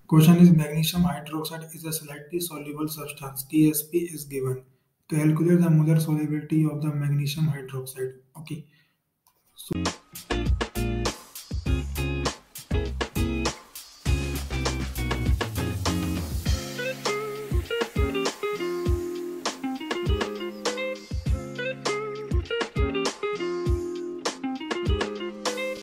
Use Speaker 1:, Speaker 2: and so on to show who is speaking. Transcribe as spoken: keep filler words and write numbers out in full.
Speaker 1: Question is magnesium hydroxide is a slightly soluble substance. K S P is given. Calculate the molar solubility of the magnesium hydroxide. Okay. So